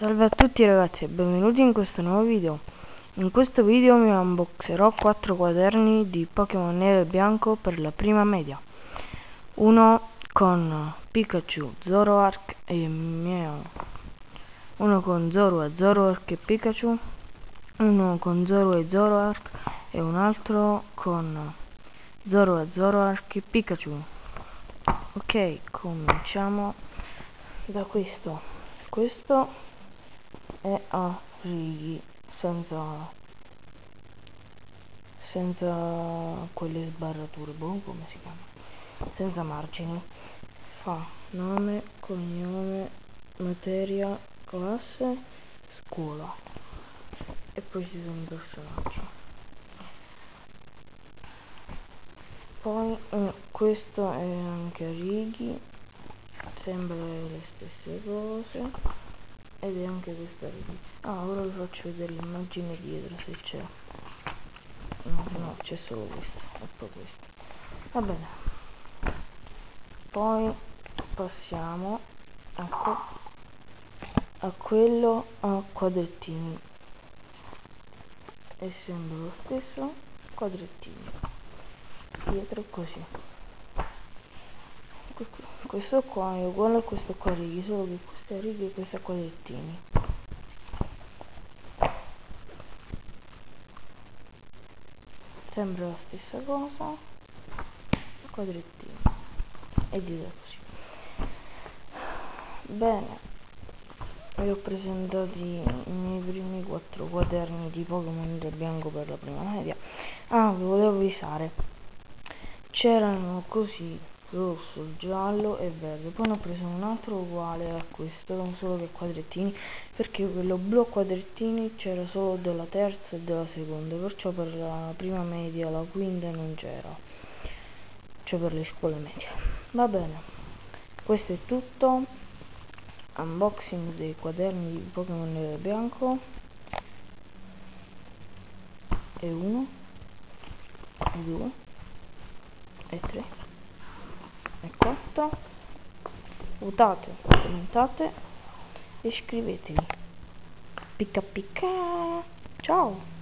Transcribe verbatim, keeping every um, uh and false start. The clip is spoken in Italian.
Salve a tutti ragazzi e benvenuti in questo nuovo video. In questo video mi unboxerò quattro quaderni di Pokémon Nero e Bianco per la prima media. Uno con Pikachu, Zoroark e Mew. Uno con Zorua, Zoroark e Pikachu. Uno con Zorua e Zoroark e un altro con Zorua, Zoroark e Pikachu. Ok, cominciamo da questo. Questo è a righi, senza senza quelle sbarrature, boh, come si chiama, senza margini. Fa nome, cognome, materia, classe, scuola e poi ci sono i personaggi. Poi eh, questo è anche a righi, sembra le stesse cose. Ed è anche questa righi. Ah, ora vi faccio vedere l'immagine dietro se c'è. No, no, c'è solo questo e poi questo. Va bene. Poi passiamo a, que a quello a quadrettini. E sembra lo stesso, quadrettini. Dietro così. Questo qua è uguale a questo qua righi, solo che queste righe e queste quadrettini. Sembra la stessa cosa, quadrettini e di così. Bene, vi ho presentati i miei primi quattro quaderni di Pokémon del Bianco per la prima media. Ah, vi volevo avvisare, c'erano così rosso, giallo e verde, poi ne ho preso un altro uguale a questo, solo che quadrettini, perché quello blu a quadrettini c'era solo della terza e della seconda, perciò per la prima media, la quinta non c'era, cioè per le scuole medie. Va bene, questo è tutto, unboxing dei quaderni di Pokémon Nero e Bianco, e uno, e due, e tre, e quattro. Votate, commentate e iscrivetevi. Picca picca. Ciao.